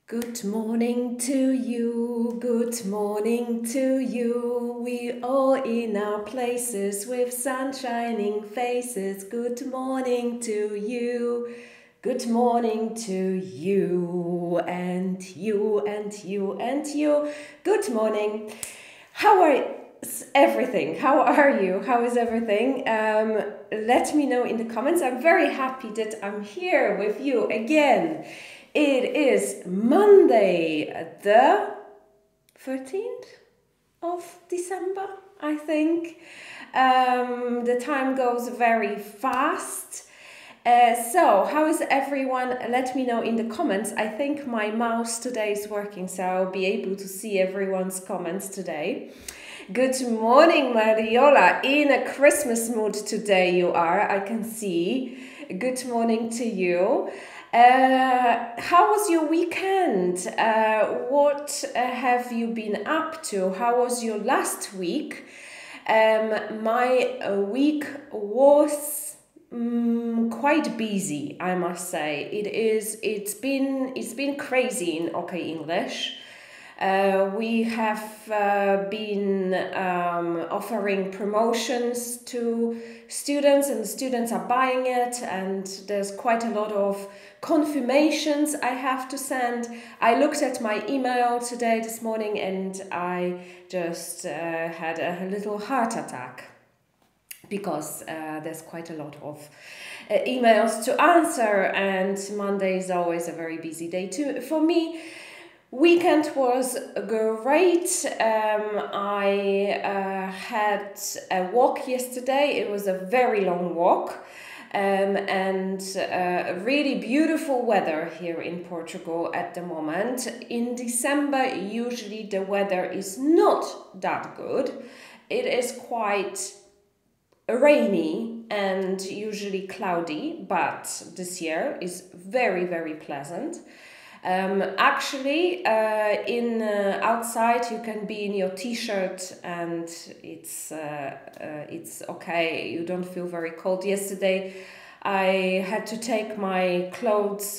Good morning to you, good morning to you. We all in our places with sun shining faces. Good morning to you, good morning to you, and you, and you, and you. Good morning. How are everything? How are you? How is everything? Let me know in the comments. I'm very happy that I'm here with you again. It is Monday, the 13th of December, I think. The time goes very fast. So, how is everyone? Let me know in the comments. I think my mouse today is working, so I'll be able to see everyone's comments today. Good morning, Mariola. In a Christmas mood today you are, I can see. Good morning to you. How was your weekend? What have you been up to? How was your last week? My week was quite busy, I must say. It's been crazy in OK English. We have been offering promotions to students, and the students are buying it, and there's quite a lot of confirmations I have to send. I looked at my email this morning, and I just had a little heart attack because there's quite a lot of emails to answer, and Monday is always a very busy day too for me. Weekend was great. I had a walk yesterday. It was a very long walk, and really beautiful weather here in Portugal at the moment. In December, usually the weather is not that good. It is quite rainy and usually cloudy, but this year is very, very pleasant. Actually, in outside you can be in your t-shirt and it's okay. You don't feel very cold. Yesterday, I had to take my clothes,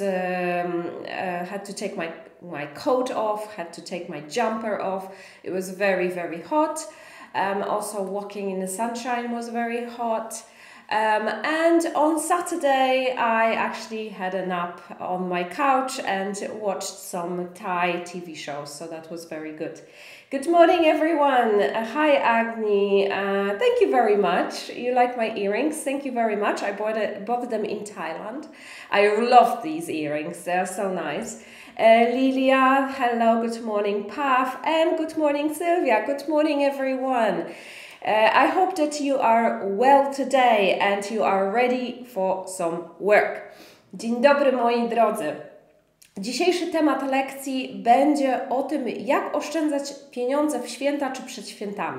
had to take my coat off, had to take my jumper off. It was very, very hot. Also, walking in the sunshine was very hot. And on Saturday, I actually had a nap on my couch and watched some Thai TV shows, so that was very good. Good morning, everyone. Hi, Agni. Thank you very much. You like my earrings? Thank you very much. I bought them in Thailand. I love these earrings. They're so nice. Lilia, hello, good morning, Paf, and good morning, Sylvia. Good morning, everyone. I hope that you are well today and you are ready for some work. Dzień dobry, moi drodzy. Dzisiejszy temat lekcji będzie o tym, jak oszczędzać pieniądze w święta czy przed świętami.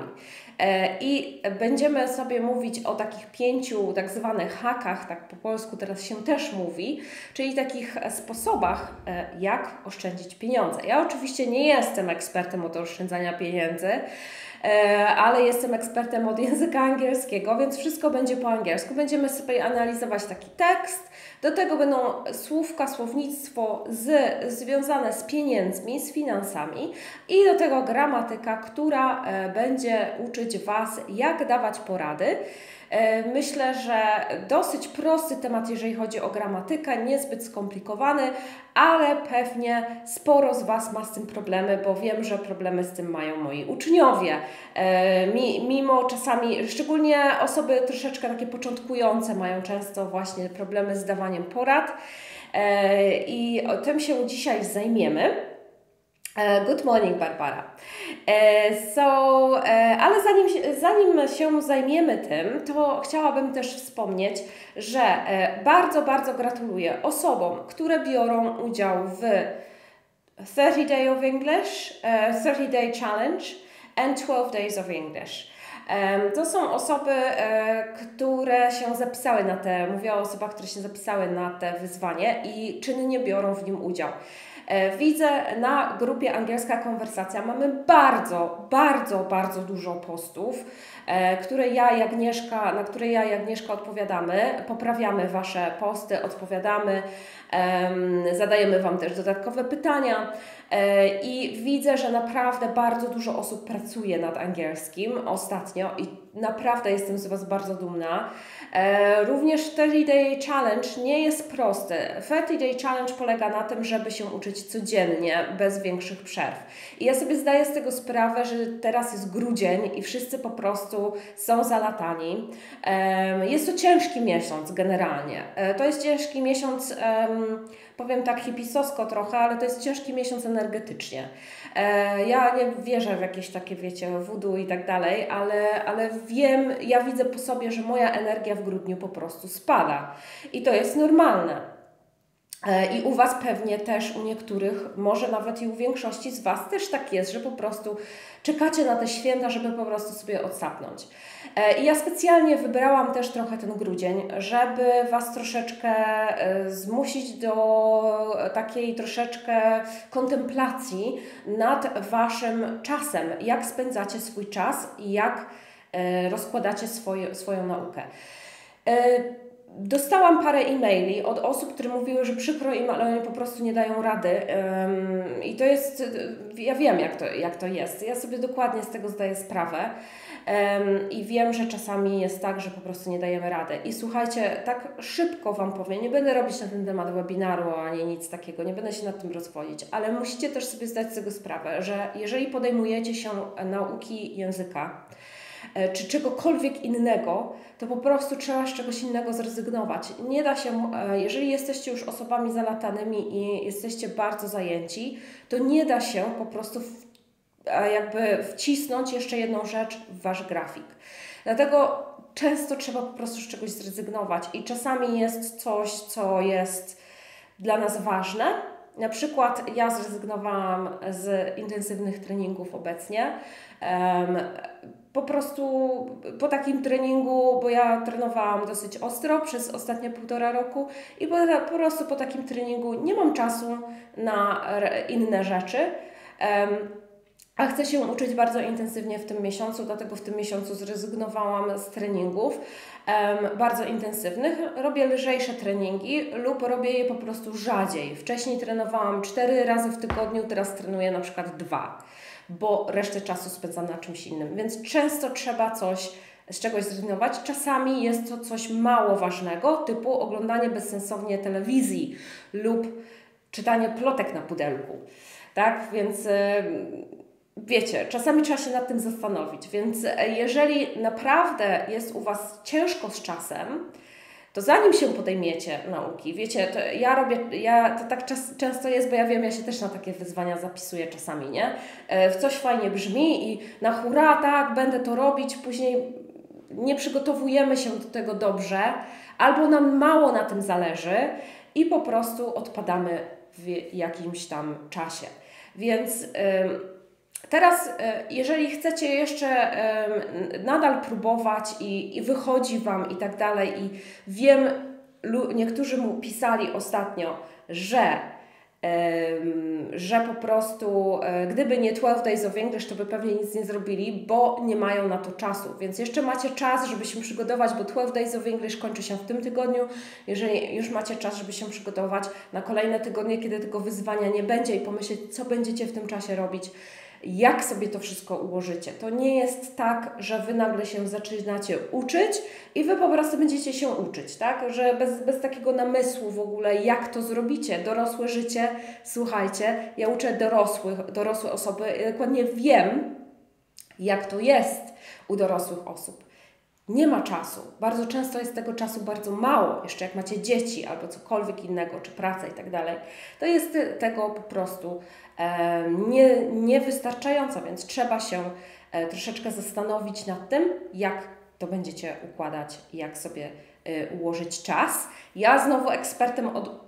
I będziemy sobie mówić o takich 5 tak zwanych hakach, tak po polsku teraz się też mówi, czyli takich sposobach, jak oszczędzić pieniądze. Ja oczywiście nie jestem ekspertem od oszczędzania pieniędzy, ale jestem ekspertem od języka angielskiego, więc wszystko będzie po angielsku. Będziemy sobie analizować taki tekst, do tego będą słówka, słownictwo związane z pieniędzmi, z finansami i do tego gramatyka, która będzie uczyć Was, jak dawać porady. Myślę, że dosyć prosty temat, jeżeli chodzi o gramatykę, niezbyt skomplikowany, ale pewnie sporo z Was ma z tym problemy, bo wiem, że problemy z tym mają moi uczniowie. Mimo czasami, szczególnie osoby troszeczkę takie początkujące mają często właśnie problemy z dawaniem porad i tym się dzisiaj zajmiemy. Good morning, Barbara. Ale zanim się zajmiemy tym, to chciałabym też wspomnieć, że bardzo, bardzo gratuluję osobom, które biorą udział w 30 Day of English, 30 Day Challenge and 12 Days of English. To są osoby, które się zapisały mówię o osobach, które się zapisały na te wyzwanie i czynnie biorą w nim udział. Widzę na grupie Angielska Konwersacja mamy bardzo dużo postów, na które ja i Agnieszka odpowiadamy, poprawiamy Wasze posty, odpowiadamy, zadajemy Wam też dodatkowe pytania i widzę, że naprawdę bardzo dużo osób pracuje nad angielskim ostatnio i naprawdę jestem z Was bardzo dumna. Również 30 Day Challenge nie jest prosty. 30 Day Challenge polega na tym, żeby się uczyć codziennie, bez większych przerw. I ja sobie zdaję z tego sprawę, że teraz jest grudzień i wszyscy po prostu są zalatani. Jest to ciężki miesiąc generalnie. To jest ciężki miesiąc, powiem tak hipisowsko trochę, ale to jest ciężki miesiąc energetycznie. Ja nie wierzę w jakieś takie, wiecie, voodoo i tak dalej, ale wiem, ja widzę po sobie, że moja energia w grudniu po prostu spada. I to jest normalne. I u Was pewnie też, u niektórych, może nawet i u większości z Was też tak jest, że po prostu czekacie na te święta, żeby po prostu sobie odsapnąć. I ja specjalnie wybrałam też trochę ten grudzień, żeby Was troszeczkę zmusić do takiej troszeczkę kontemplacji nad Waszym czasem, jak spędzacie swój czas i jak rozkładacie swoją naukę. Dostałam parę e-maili od osób, które mówiły, że przykro im, ale oni po prostu nie dają rady. I to jest, ja wiem jak to jest. Ja sobie dokładnie z tego zdaję sprawę. I wiem, że czasami jest tak, że po prostu nie dajemy rady. I słuchajcie, tak szybko Wam powiem, nie będę robić na ten temat webinaru ani nic takiego, nie będę się nad tym rozwodzić, ale musicie też sobie zdać z tego sprawę, że jeżeli podejmujecie się nauki języka, czy czegokolwiek innego, to po prostu trzeba z czegoś innego zrezygnować. Nie da się, jeżeli jesteście już osobami zalatanymi i jesteście bardzo zajęci, to nie da się po prostu jakby wcisnąć jeszcze jedną rzecz w Wasz grafik. Dlatego często trzeba po prostu z czegoś zrezygnować i czasami jest coś, co jest dla nas ważne. Na przykład ja zrezygnowałam z intensywnych treningów obecnie. Po prostu po takim treningu, bo ja trenowałam dosyć ostro przez ostatnie 1,5 roku i po prostu po takim treningu nie mam czasu na inne rzeczy. A chcę się uczyć bardzo intensywnie w tym miesiącu, dlatego w tym miesiącu zrezygnowałam z treningów bardzo intensywnych. Robię lżejsze treningi lub robię je po prostu rzadziej. Wcześniej trenowałam 4 razy w tygodniu, teraz trenuję na przykład 2, bo resztę czasu spędzam na czymś innym. Więc często trzeba z czegoś zrezygnować. Czasami jest to coś mało ważnego, typu oglądanie bezsensownie telewizji lub czytanie plotek na pudelku. Tak, więc wiecie, czasami trzeba się nad tym zastanowić, więc jeżeli naprawdę jest u Was ciężko z czasem, to zanim się podejmiecie nauki, wiecie, to tak często jest, bo ja wiem, ja się też na takie wyzwania zapisuję czasami, nie? W coś fajnie brzmi i na hura, tak, będę to robić, później nie przygotowujemy się do tego dobrze, albo nam mało na tym zależy i po prostu odpadamy w jakimś tam czasie. Więc teraz, jeżeli chcecie jeszcze nadal próbować i wychodzi Wam i tak dalej, i wiem, niektórzy mu pisali ostatnio, że po prostu gdyby nie 12 Days of English, to by pewnie nic nie zrobili, bo nie mają na to czasu. Więc jeszcze macie czas, żeby się przygotować, bo 12 Days of English kończy się w tym tygodniu. Jeżeli już macie czas, żeby się przygotować na kolejne tygodnie, kiedy tego wyzwania nie będzie i pomyśleć, co będziecie w tym czasie robić, jak sobie to wszystko ułożycie. To nie jest tak, że Wy nagle się zaczynacie uczyć i Wy po prostu będziecie się uczyć, tak? Że bez takiego namysłu w ogóle, jak to zrobicie. Dorosłe życie, słuchajcie, ja uczę dorosłe osoby, ja dokładnie wiem, jak to jest u dorosłych osób. Nie ma czasu. Bardzo często jest tego czasu bardzo mało. Jeszcze jak macie dzieci albo cokolwiek innego, czy pracę i tak dalej, to jest tego po prostu niewystarczająco, więc trzeba się troszeczkę zastanowić nad tym, jak to będziecie układać i jak sobie ułożyć czas. Ja znowu ekspertem od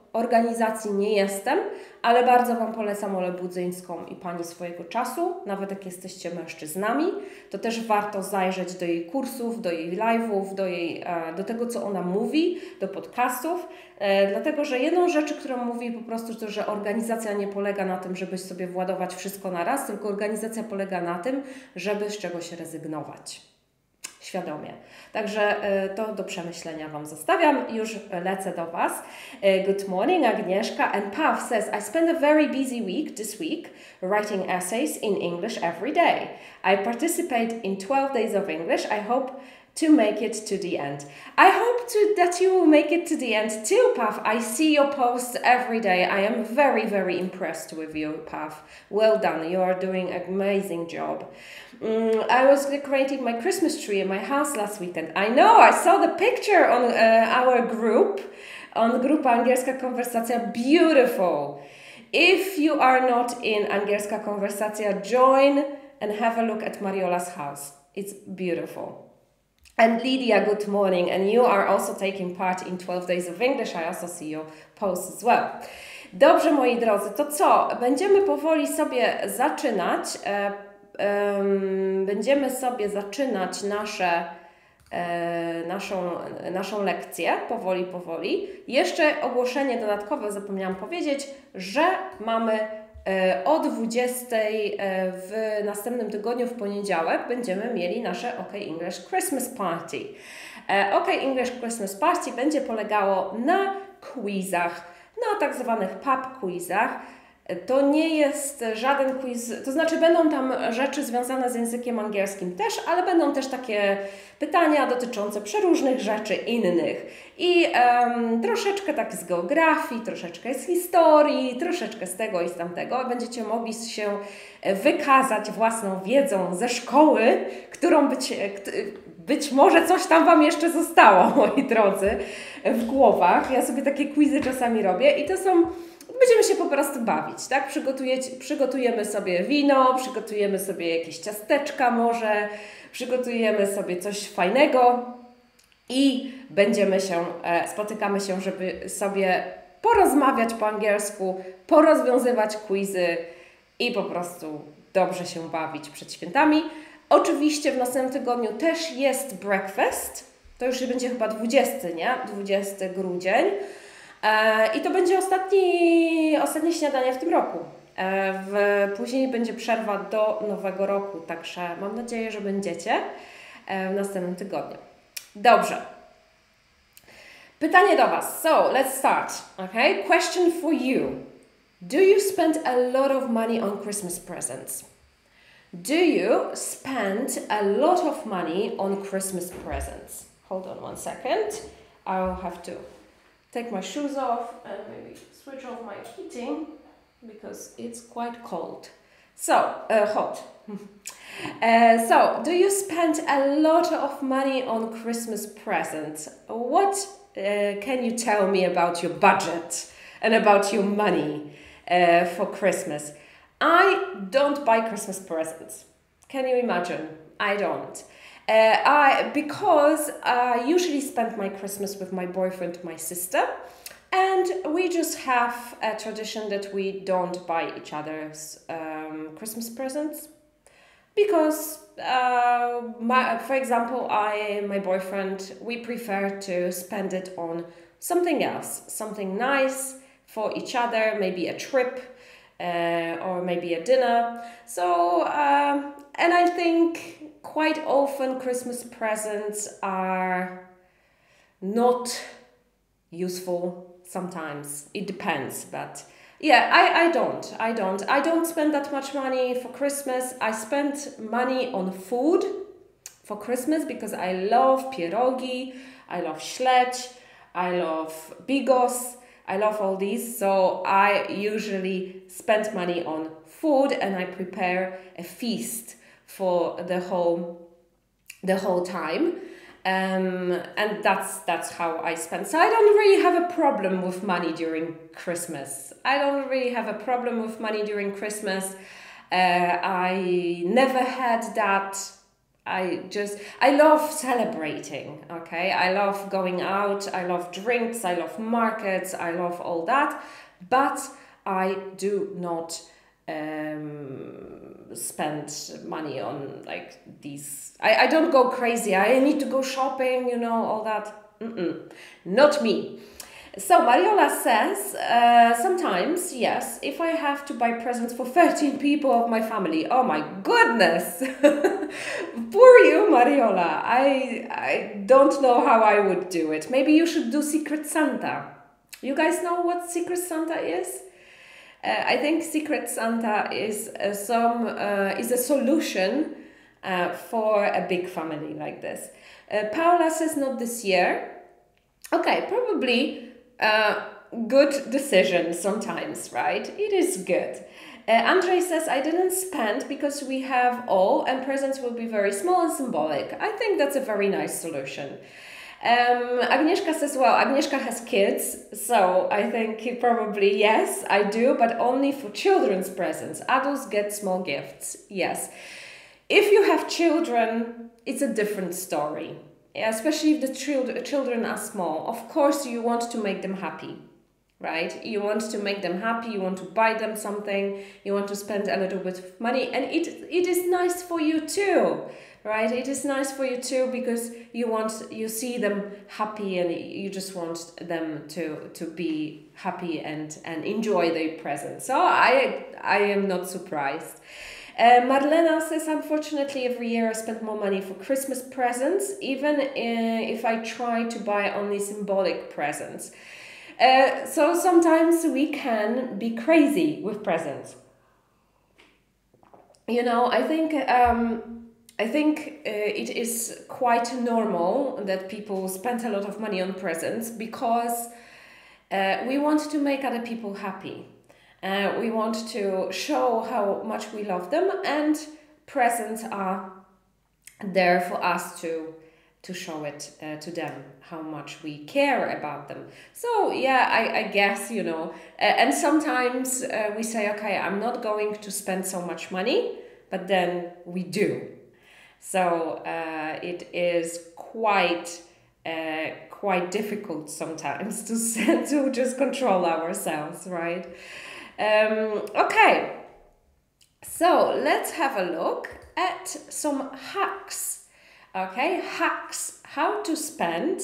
organizacji nie jestem, ale bardzo Wam polecam Olę Budzyńską i Pani swojego czasu. Nawet jak jesteście mężczyznami, to też warto zajrzeć do jej kursów, do jej live'ów, do tego, co ona mówi, do podcastów. Dlatego, że jedną rzecz, którą mówi po prostu, to, że organizacja nie polega na tym, żeby sobie władować wszystko na raz, tylko organizacja polega na tym, żeby z czegoś rezygnować. Świadomie. Także to do przemyślenia Wam zostawiam. Już lecę do Was. Good morning, Agnieszka. And Pav says, I spent a very busy week this week writing essays in English every day. I participate in 12 days of English. I hope to make it to the end. I hope that you will make it to the end too, Pav. I see your posts every day. I am very, very impressed with you, Pav. Well done. You are doing an amazing job. I was decorating my Christmas tree in my house last weekend. I know, I saw the picture on our group, on Grupa Angielska Konwersacja. Beautiful. If you are not in Angielska Konwersacja, join and have a look at Mariola's house. It's beautiful. And Lydia, good morning. And you are also taking part in 12 Days of English. I also see your posts as well. Dobrze, moi drodzy, to co? Będziemy powoli sobie zaczynać. Będziemy sobie zaczynać naszą lekcję powoli. Jeszcze ogłoszenie dodatkowe zapomniałam powiedzieć, że mamy o 20 w następnym tygodniu, w poniedziałek, będziemy mieli nasze OK English Christmas Party. OK English Christmas Party będzie polegało na quizach, na tak zwanych pub quizach. To nie jest żaden quiz, to znaczy będą tam rzeczy związane z językiem angielskim też, ale będą też takie pytania dotyczące przeróżnych rzeczy innych. I troszeczkę tak z geografii, troszeczkę z historii, troszeczkę z tego i z tamtego. Będziecie mogli się wykazać własną wiedzą ze szkoły, którą być może coś tam Wam jeszcze zostało, moi drodzy, w głowach. Ja sobie takie quizy czasami robię i to są... Będziemy się po prostu bawić, tak? Przygotujemy sobie wino, przygotujemy sobie jakieś ciasteczka może, przygotujemy sobie coś fajnego i spotykamy się, żeby sobie porozmawiać po angielsku, porozwiązywać quizy i po prostu dobrze się bawić przed świętami. Oczywiście w następnym tygodniu też jest breakfast, to już będzie chyba 20, nie? 20 grudzień. I to będzie ostatnie śniadanie w tym roku. Później będzie przerwa do Nowego Roku, także mam nadzieję, że będziecie w następnym tygodniu. Dobrze. Pytanie do Was. So, let's start. Okay? Question for you. Do you spend a lot of money on Christmas presents? Do you spend a lot of money on Christmas presents? Hold on one second. I'll have to take my shoes off and maybe switch off my heating because it's quite cold. So, hot. So, do you spend a lot of money on Christmas presents? What can you tell me about your budget and about your money for Christmas? I don't buy Christmas presents. Can you imagine? I don't. Because I usually spend my Christmas with my boyfriend, my sister, and we just have a tradition that we don't buy each other's Christmas presents. Because, for example, my boyfriend, we prefer to spend it on something else, something nice for each other, maybe a trip or maybe a dinner. So, and I think quite often Christmas presents are not useful. Sometimes it depends, but yeah, I don't spend that much money for Christmas. I spend money on food for Christmas because I love pierogi, I love śledź, I love bigos, I love all these. So I usually spend money on food and I prepare a feast for the whole time, and that's how I spend. So I don't really have a problem with money during Christmas. I never had that. I love celebrating, okay? I love going out, I love drinks, I love markets, I love all that, but I do not spend money on like these. I don't go crazy. I need to go shopping, you know, all that. Not me. So Mariola says, sometimes, yes, if I have to buy presents for 13 people of my family, oh my goodness! Poor you, Mariola. I don't know how I would do it. Maybe you should do Secret Santa. You guys know what Secret Santa is? I think Secret Santa is a solution for a big family like this. Paula says not this year. Okay, probably good decision sometimes, right? It is good. Andre says, I didn't spend because we have all and presents will be very small and symbolic. I think that's a very nice solution. Agnieszka says, well, Agnieszka has kids, so I think probably yes, I do, but only for children's presents. Adults get small gifts, yes. If you have children, it's a different story. Especially if the children are small. Of course, you want to make them happy, right? You want to make them happy, you want to buy them something, you want to spend a little bit of money, and it is nice for you too, right? It is nice for you too because you see them happy and you just want them to be happy and enjoy their present. So I am not surprised. Marlena says, unfortunately, every year I spend more money for Christmas presents, even if I try to buy only symbolic presents. So sometimes we can be crazy with presents. You know, I think it is quite normal that people spend a lot of money on presents because we want to make other people happy. We want to show how much we love them, and presents are there for us to show it to them, how much we care about them. So yeah, I guess, you know, and sometimes we say, okay, I'm not going to spend so much money, but then we do. So it is quite difficult sometimes to just control ourselves, right? Okay, so let's have a look at some hacks. Okay, hacks, how to spend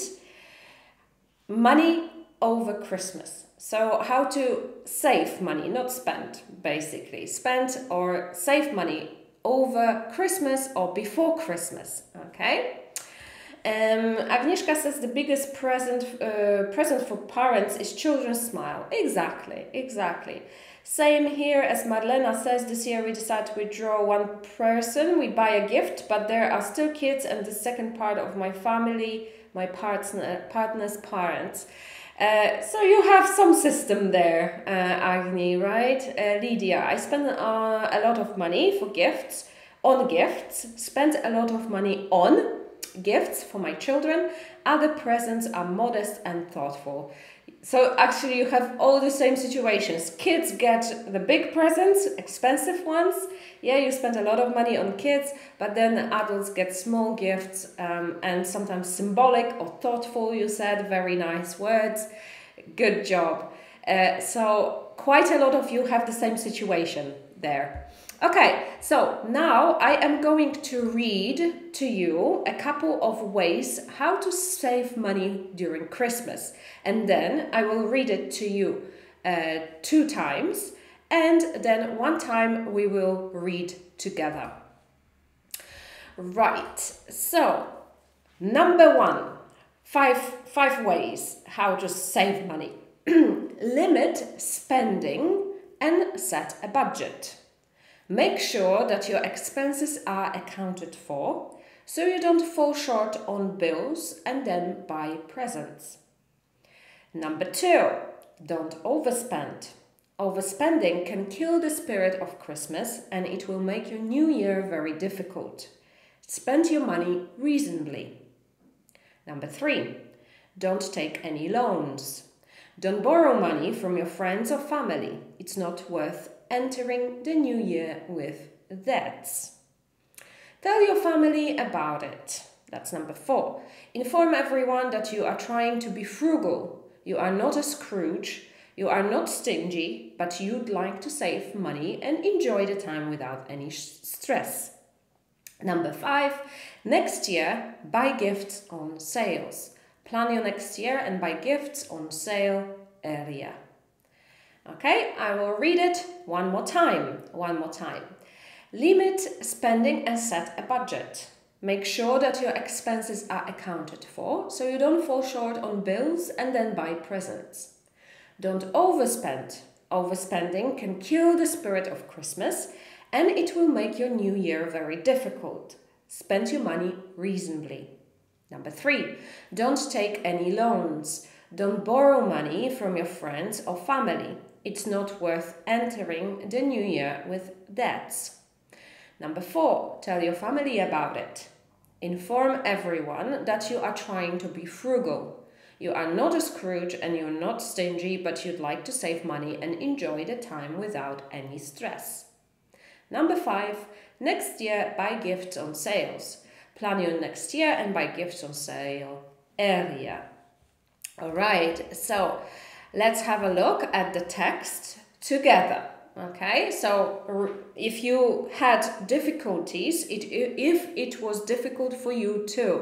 money over Christmas. So how to save money, not spend, basically. Spend or save money over Christmas or before Christmas, okay? Agnieszka says the biggest present for parents is children's smile. Exactly. Same here as Marlena says, this year we decided to withdraw one person, we buy a gift, but there are still kids and the second part of my family, my partner's parents. So you have some system there, Agni, right? Lydia, I spend a lot of money for gifts, spend a lot of money on gifts for my children. Other presents are modest and thoughtful. So actually you have all the same situations. Kids get the big presents, expensive ones. Yeah, you spend a lot of money on kids, but then adults get small gifts and sometimes symbolic or thoughtful, you said, very nice words. Good job. So quite a lot of you have the same situation there. Okay, so now I am going to read to you a couple of ways how to save money during Christmas. And then I will read it to you 2 times. And then one time we will read together. Right, so number 1, 5 ways how to save money. Limit spending and set a budget. Make sure that your expenses are accounted for, so you don't fall short on bills and then buy presents. Number 2, don't overspend. Overspending can kill the spirit of Christmas and it will make your new year very difficult. Spend your money reasonably. Number 3, don't take any loans. Don't borrow money from your friends or family. It's not worth entering the new year with debts. Tell your family about it. That's number 4. Inform everyone that you are trying to be frugal. You are not a Scrooge. You are not stingy, but you'd like to save money and enjoy the time without any stress. Number 5. Next year, buy gifts on sales. Plan your next year and buy gifts on sale earlier. Okay, I will read it one more time. Limit spending and set a budget. Make sure that your expenses are accounted for so you don't fall short on bills and then buy presents. Don't overspend. Overspending can kill the spirit of Christmas and it will make your new year very difficult. Spend your money reasonably. Number 3, don't take any loans. Don't borrow money from your friends or family. It's not worth entering the new year with debts. Number 4, tell your family about it. Inform everyone that you are trying to be frugal. You are not a Scrooge and you're not stingy, but you'd like to save money and enjoy the time without any stress. Number 5, next year buy gifts on sales. Plan your next year and buy gifts on sale earlier. Alright, so let's have a look at the text together. Okay, so if you had difficulties, if it was difficult for you to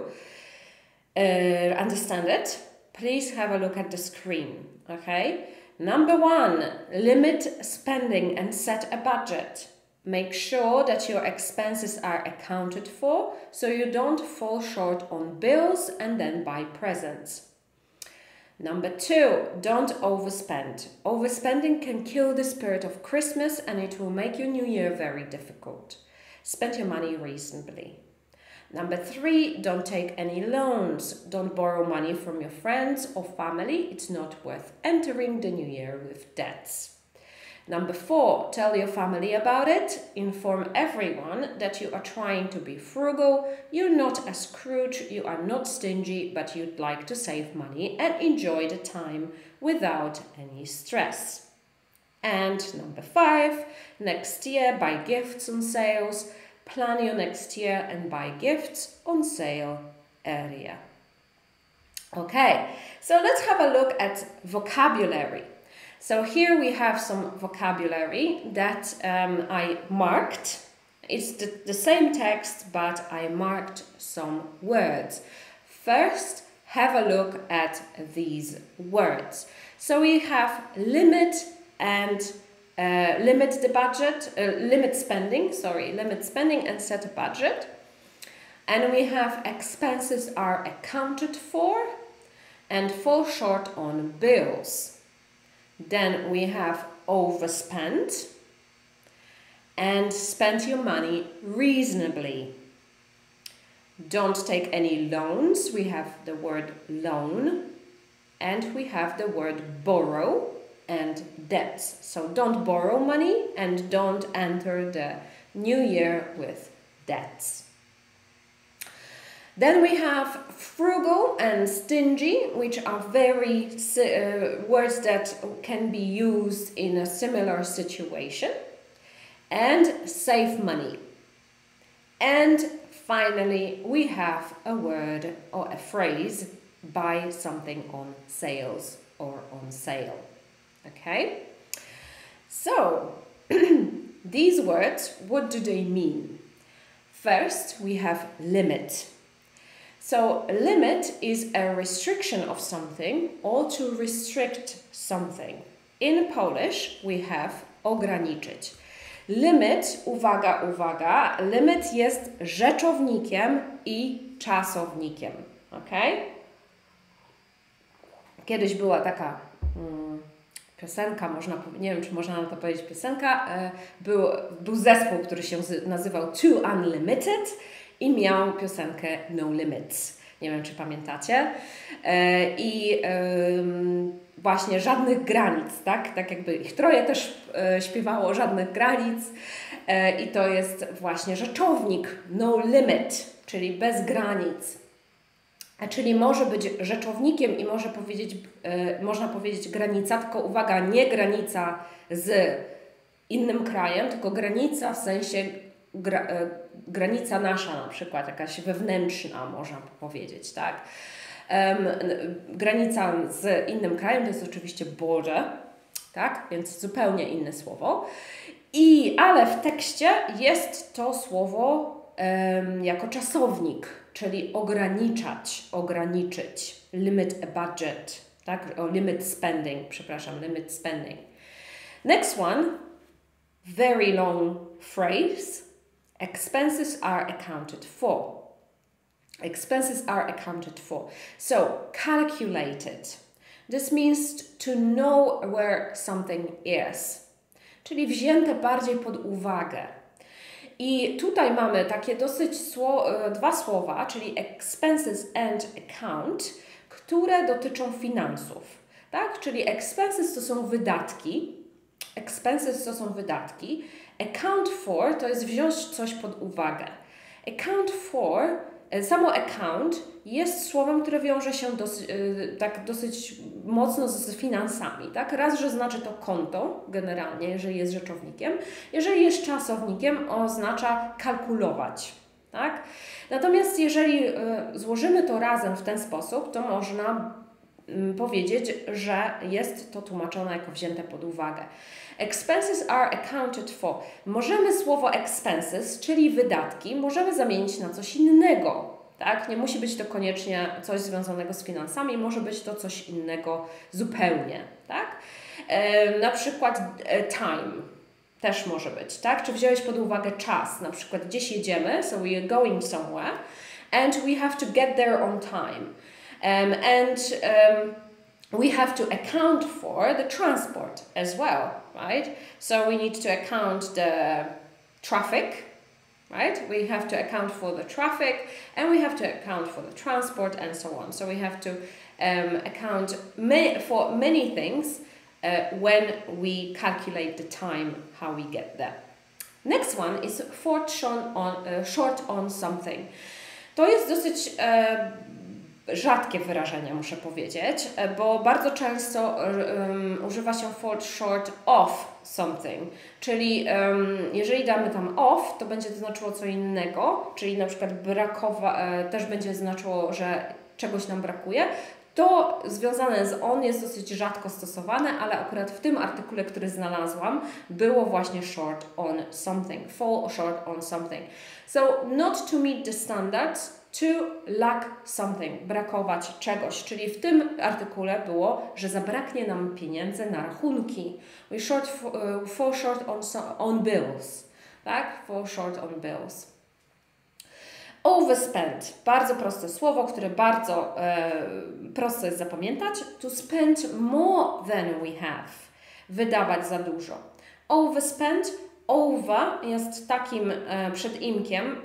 understand it, please have a look at the screen. Okay, number 1, limit spending and set a budget. Make sure that your expenses are accounted for so you don't fall short on bills and then buy presents. Number 2, don't overspend. Overspending can kill the spirit of Christmas and it will make your new year very difficult. Spend your money reasonably. Number 3, don't take any loans. Don't borrow money from your friends or family. It's not worth entering the new year with debts. Number 4, tell your family about it. Inform everyone that you are trying to be frugal. You're not a Scrooge, you are not stingy, but you'd like to save money and enjoy the time without any stress. And number 5, next year buy gifts on sales. Plan your next year and buy gifts on sale earlier. Okay, so let's have a look at vocabulary. So here we have some vocabulary that I marked. It's the same text, but I marked some words. First, have a look at these words. So we have limit and limit spending and set a budget. And we have expenses are accounted for and fall short on bills. Then we have overspent and spend your money reasonably. Don't take any loans. We have the word loan and we have the word borrow and debts. So don't borrow money and don't enter the new year with debts. Then we have frugal and stingy, which are very words that can be used in a similar situation. And save money. And finally, we have a word or a phrase, buy something on sales or on sale. Okay? So, these words, what do they mean? First, we have limit. So, limit is a restriction of something or to restrict something. In Polish, we have ograniczyć. Limit, uwaga, uwaga, limit jest rzeczownikiem i czasownikiem. Ok? Kiedyś była taka piosenka, nie wiem, czy można na to powiedzieć piosenka, był zespół, który się nazywał Too Unlimited i miał piosenkę No Limits. Nie wiem, czy pamiętacie. Właśnie żadnych granic, tak? Tak jakby ich troje też śpiewało żadnych granic i to jest właśnie rzeczownik no limit, czyli bez granic. Czyli może być rzeczownikiem i można powiedzieć granica, tylko uwaga, nie granica z innym krajem, tylko granica w sensie granica nasza na przykład, jakaś wewnętrzna, można powiedzieć, tak? Granica z innym krajem to jest oczywiście border, tak? Więc zupełnie inne słowo. Ale w tekście jest to słowo jako czasownik, czyli ograniczać, ograniczyć. Limit a budget, tak? O limit spending, przepraszam, limit spending. Next one, very long phrase. Expenses are accounted for. Expenses are accounted for. So, calculated. This means to know where something is. Czyli wzięte bardziej pod uwagę. I tutaj mamy takie dosyć dwa słowa, czyli expenses and account, które dotyczą finansów. Tak? Czyli expenses to są wydatki. Expenses to są wydatki. Account for to jest wziąć coś pod uwagę. Account for, samo account jest słowem, które wiąże się dosyć mocno z finansami. Tak? Raz, że znaczy to konto generalnie, jeżeli jest rzeczownikiem. Jeżeli jest czasownikiem, oznacza kalkulować. Tak? Natomiast jeżeli złożymy to razem w ten sposób, to można powiedzieć, że jest to tłumaczone jako wzięte pod uwagę. Expenses are accounted for. Możemy słowo expenses, czyli wydatki, możemy zamienić na coś innego. Tak? Nie musi być to koniecznie coś związanego z finansami, może być to coś innego zupełnie. Tak? Na przykład time też może być. Tak? Czy wziąłeś pod uwagę czas? Na przykład gdzieś jedziemy, so we are going somewhere and we have to get there on time. We have to account for the transport as well, right? So we need to account the traffic, right? We have to account for the traffic and we have to account for the transport and so on. So we have to account for many things when we calculate the time, how we get there. Next one is short on something. To jest dosyć rzadkie wyrażenie, muszę powiedzieć, bo bardzo często używa się fall short of something, czyli jeżeli damy tam of, to będzie to znaczyło co innego, czyli na przykład też będzie znaczyło, że czegoś nam brakuje. To związane z on jest dosyć rzadko stosowane, ale akurat w tym artykule, który znalazłam, było właśnie short on something, fall short on something. So, not to meet the standards, to lack something, brakować czegoś. Czyli w tym artykule było, że zabraknie nam pieniędzy na rachunki. We fall short on bills. Tak? Fall short on bills. Overspend. Bardzo proste słowo, które bardzo prosto jest zapamiętać. To spend more than we have. Wydawać za dużo. Overspend. Over jest takim przedimkiem,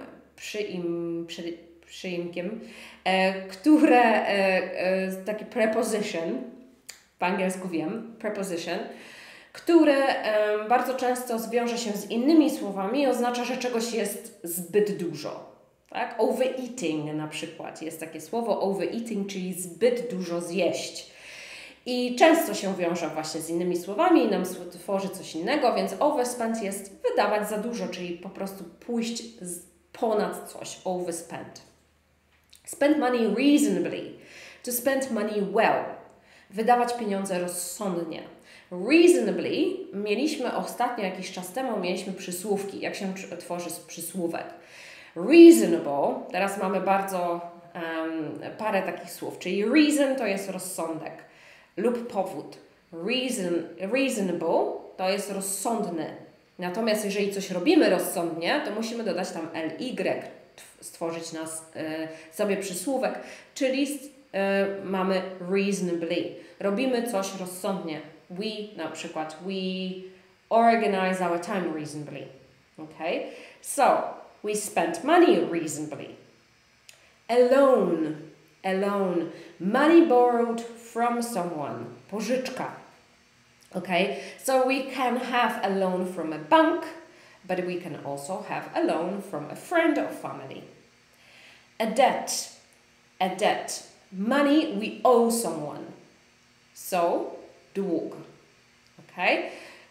przyimkiem, które, taki preposition, po angielsku wiem, preposition, które bardzo często zwiąże się z innymi słowami i oznacza, że czegoś jest zbyt dużo. Tak? Overeating na przykład jest takie słowo, overeating, czyli zbyt dużo zjeść. I często się wiąże właśnie z innymi słowami i nam tworzy coś innego, więc overspend jest wydawać za dużo, czyli po prostu pójść ponad coś, overspend. Spend money reasonably. To spend money well. Wydawać pieniądze rozsądnie. Reasonably mieliśmy ostatnio, jakiś czas temu, mieliśmy przysłówki, jak się tworzy przysłówek. Reasonable, teraz mamy bardzo parę takich słów, czyli reason to jest rozsądek lub powód. Reasonable to jest rozsądny. Natomiast jeżeli coś robimy rozsądnie, to musimy dodać tam ly, stworzyć sobie przysłówek, czyli mamy reasonably. Robimy coś rozsądnie. Na przykład, we organize our time reasonably. Okay? So, we spent money reasonably. Alone. Money borrowed from someone. Pożyczka. Okay? So we can have a loan from a bank, but we can also have a loan from a friend or family. A debt. Money we owe someone. So, dług. Okay?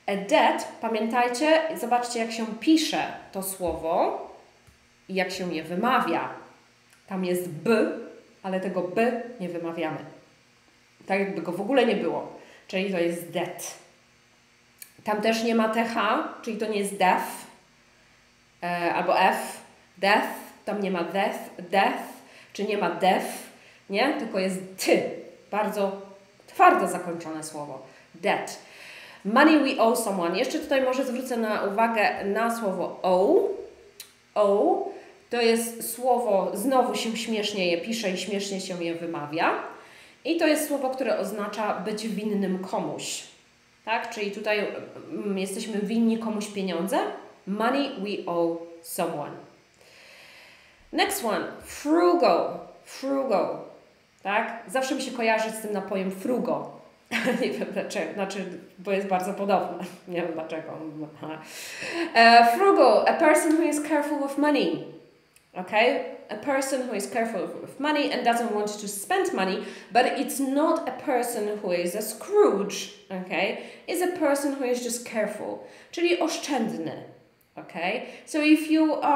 A debt, pamiętajcie, zobaczcie jak się pisze to słowo i jak się je wymawia. Tam jest b, ale tego b nie wymawiamy. Tak jakby go w ogóle nie było. Czyli to jest debt. Tam też nie ma th, czyli to nie jest death albo f. Death, tam nie ma death, czy nie ma death, nie? Tylko jest ty. Bardzo twardo zakończone słowo. Debt. Money we owe someone. Jeszcze tutaj może zwrócę uwagę na słowo owe. Owe to jest słowo, znowu się śmiesznie je pisze i śmiesznie się je wymawia. I to jest słowo, które oznacza być winnym komuś. Tak? Czyli tutaj jesteśmy winni komuś pieniądze. Money we owe someone. Next one. Frugal. Frugal. Tak? Zawsze mi się kojarzy z tym napojem Frugo. Nie wiem dlaczego, bo jest bardzo podobne. Nie wiem dlaczego. Frugal, a person who is careful with money. Okay? A person who is careful with money and doesn't want to spend money, but it's not a person who is a Scrooge. Okay? It's a person who is just careful. Czyli oszczędny. Okay? So if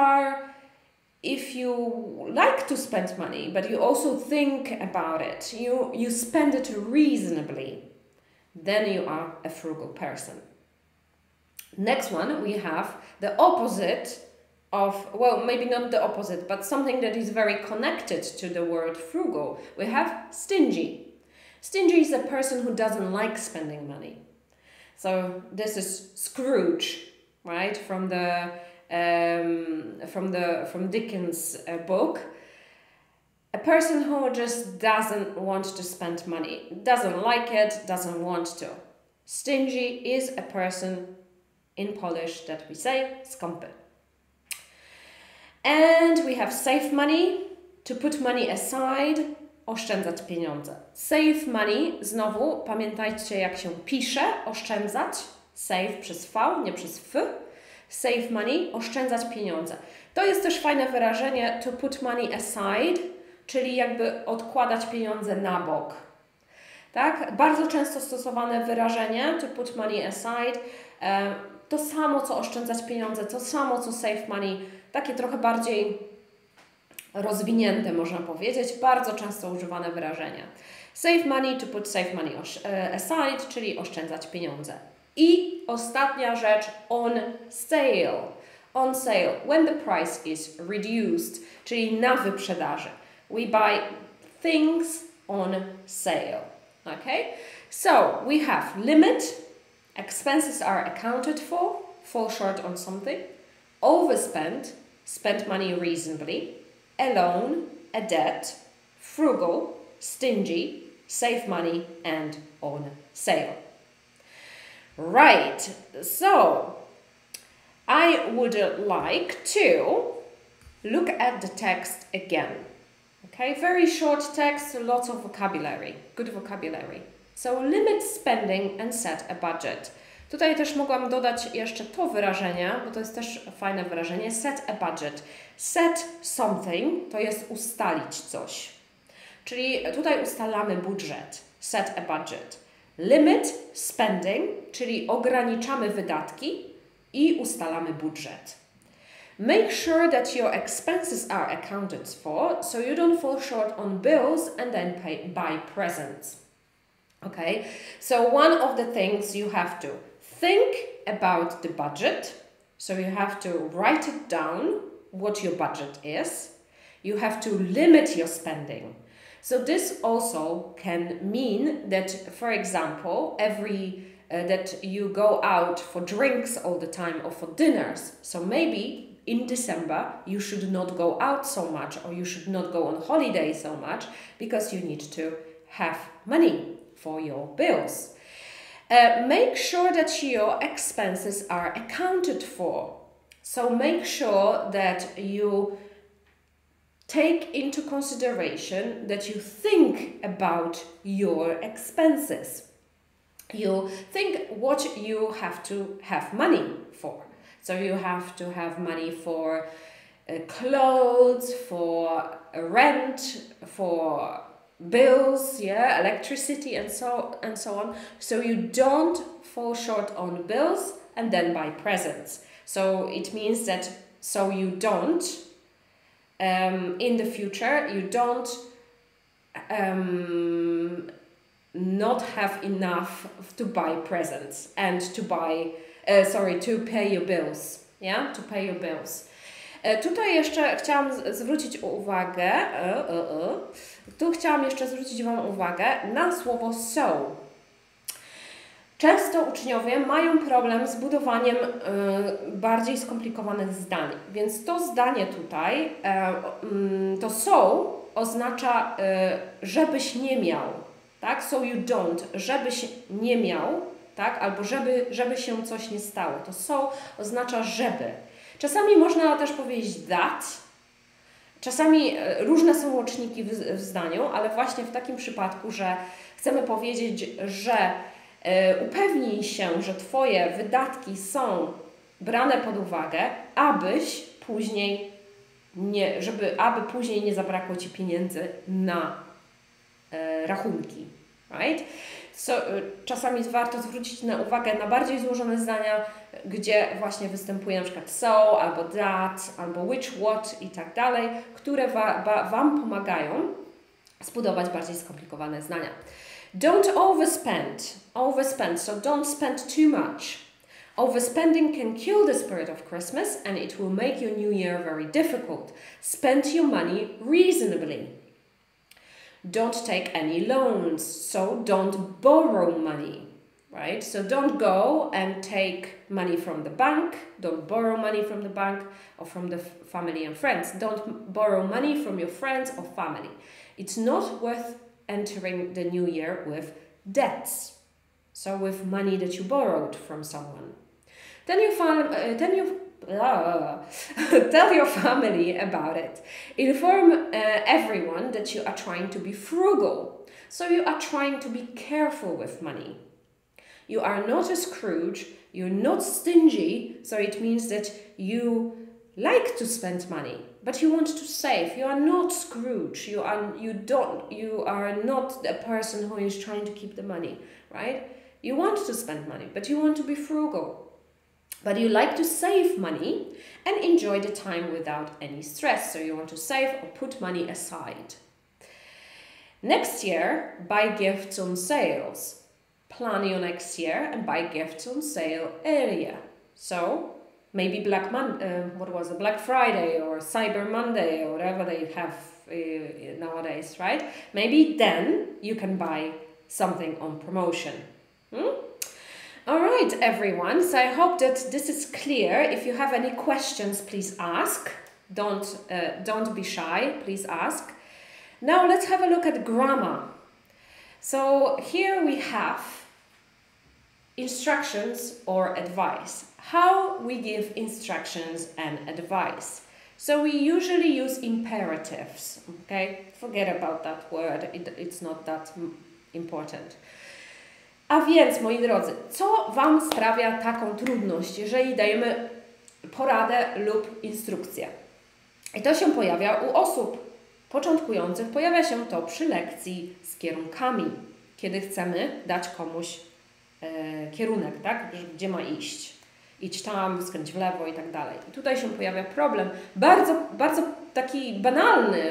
you like to spend money, but you also think about it, you spend it reasonably, then you are a frugal person. Next one, we have the opposite of, well, maybe not the opposite, but something that is very connected to the word frugal. We have stingy. Stingy is a person who doesn't like spending money. So this is Scrooge, right? From Dickens' book. A person who just doesn't want to spend money, doesn't like it, doesn't want to. Stingy is a person in Polish that we say skąpy. And we have save money, to put money aside, oszczędzać pieniądze. Save money, znowu pamiętajcie jak się pisze, oszczędzać, save przez V, nie przez F. Save money, oszczędzać pieniądze. To jest też fajne wyrażenie to put money aside, czyli jakby odkładać pieniądze na bok. Tak? Bardzo często stosowane wyrażenie to put money aside, to samo co oszczędzać pieniądze, to samo co save money, takie trochę bardziej rozwinięte można powiedzieć, bardzo często używane wyrażenia. Save money to put save money aside, czyli oszczędzać pieniądze. I ostatnia rzecz, on sale. On sale, when the price is reduced, czyli na wyprzedaży. We buy things on sale. Okay? So, we have limit, expenses are accounted for, fall short on something, overspend, spend money reasonably, alone, a debt, frugal, stingy, save money, and on sale. Right, so I would like to look at the text again. Okay, very short text, lots of vocabulary, good vocabulary. So limit spending and set a budget. Tutaj też mogłam dodać jeszcze to wyrażenie, bo to jest też fajne wyrażenie, set a budget. Set something to jest ustalić coś. Czyli tutaj ustalamy budżet, set a budget. Limit spending, czyli ograniczamy wydatki i ustalamy budżet. Make sure that your expenses are accounted for, so you don't fall short on bills and then buy presents. Okay, so one of the things you have to think about the budget, so you have to write it down, what your budget is. You have to limit your spending. So this also can mean that, for example, that you go out for drinks all the time or for dinners. So maybe in December you should not go out so much or you should not go on holiday so much because you need to have money for your bills. Make sure that your expenses are accounted for. So make sure that you take into consideration that you think about your expenses. You think what you have to have money for. So you have to have money for clothes, for rent, for bills, yeah, electricity and so on. So you don't fall short on bills and then buy presents. So it means that you don't in the future you don't not have enough to buy presents and to pay your bills, yeah, to pay your bills. Tutaj jeszcze chciałam zwrócić uwagę, Wam uwagę na słowo so. Często uczniowie mają problem z budowaniem bardziej skomplikowanych zdań, więc to zdanie tutaj, to so oznacza żebyś nie miał, tak? So you don't, żebyś nie miał, tak? Albo żeby się coś nie stało. To so oznacza żeby. Czasami można też powiedzieć that. Czasami różne są łączniki w zdaniu, ale właśnie w takim przypadku, że chcemy powiedzieć, że upewnij się, że Twoje wydatki są brane pod uwagę, aby później nie zabrakło Ci pieniędzy na rachunki. Right? Czasami warto zwrócić uwagę na bardziej złożone zdania, gdzie właśnie występuje na przykład so, albo that, albo which, what i tak dalej, które Wam pomagają zbudować bardziej skomplikowane zdania. Don't overspend. So don't spend too much. Overspending can kill the spirit of Christmas and it will make your new year very difficult. Spend your money reasonably. Don't take any loans, so don't borrow money, right? So don't go and take money from the bank, don't borrow money from the bank or from the family and friends. Don't borrow money from your friends or family. It's not worth entering the new year with debts, so with money that you borrowed from someone. Tell your family about it. Inform everyone that you are trying to be frugal. So you are trying to be careful with money. You are not a Scrooge, you're not stingy, so it means that you like to spend money, but you want to save. You are not Scrooge. You are not a person who is trying to keep the money, right? You want to spend money, but you want to be frugal. But you like to save money and enjoy the time without any stress. So you want to save or put money aside. Next year, buy gifts on sales. Plan your next year and buy gifts on sale earlier. So maybe Black Friday or Cyber Monday or whatever they have nowadays, right? Maybe then you can buy something on promotion. All right, everyone. So I hope that this is clear. If you have any questions, please ask. Don't be shy. Please ask. Now let's have a look at grammar. So here we have instructions or advice. How we give instructions and advice. So we usually use imperatives. Okay, forget about that word. It's not that important. A więc, moi drodzy, co Wam sprawia taką trudność, jeżeli dajemy poradę lub instrukcję? I to się pojawia u osób początkujących, pojawia się to przy lekcji z kierunkami, kiedy chcemy dać komuś kierunek, tak? Gdzie ma iść. Idź tam, skręć w lewo i tak dalej. I tutaj się pojawia problem, bardzo, bardzo taki banalny,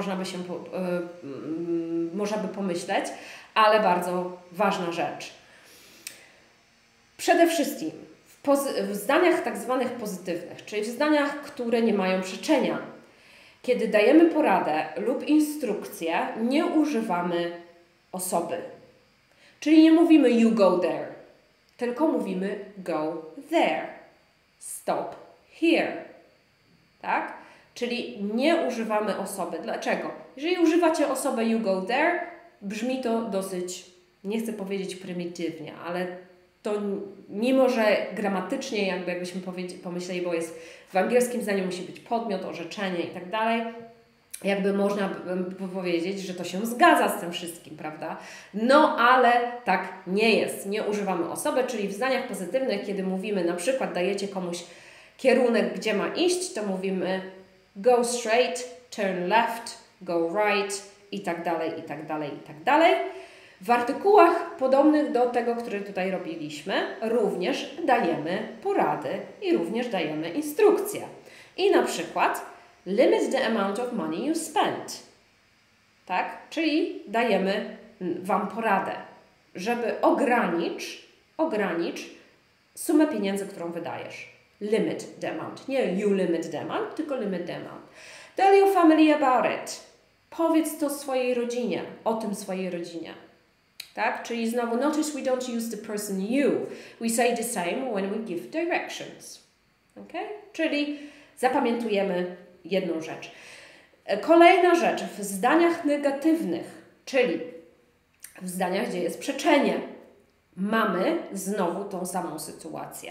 można by pomyśleć, ale bardzo ważna rzecz. Przede wszystkim w zdaniach tak zwanych pozytywnych, czyli w zdaniach, które nie mają przeczenia, kiedy dajemy poradę lub instrukcję, nie używamy osoby. Czyli nie mówimy you go there, tylko mówimy go there, stop here. Tak? Czyli nie używamy osoby. Dlaczego? Jeżeli używacie osobę you go there, brzmi to dosyć, nie chcę powiedzieć prymitywnie, ale to mimo, że gramatycznie jakbyśmy pomyśleli, bo jest w angielskim zdaniu musi być podmiot, orzeczenie i tak dalej, jakby można by powiedzieć, że to się zgadza z tym wszystkim, prawda? No, ale tak nie jest. Nie używamy osoby, czyli w zdaniach pozytywnych, kiedy mówimy, na przykład dajecie komuś kierunek, gdzie ma iść, to mówimy go straight, turn left, go right i tak dalej, i tak dalej, i tak dalej. W artykułach podobnych do tego, który tutaj robiliśmy, również dajemy porady i również dajemy instrukcje. I na przykład limit the amount of money you spend. Tak? Czyli dajemy Wam poradę, żeby ogranicz sumę pieniędzy, którą wydajesz. Limit the amount. Nie you limit the amount, tylko limit the amount. Tell your family about it. Powiedz to swojej rodzinie, o tym swojej rodzinie. Tak? Czyli znowu, notice we don't use the person you. We say the same when we give directions. Okay? Czyli zapamiętujemy jedną rzecz. Kolejna rzecz, w zdaniach negatywnych, czyli w zdaniach, gdzie jest przeczenie, mamy znowu tą samą sytuację.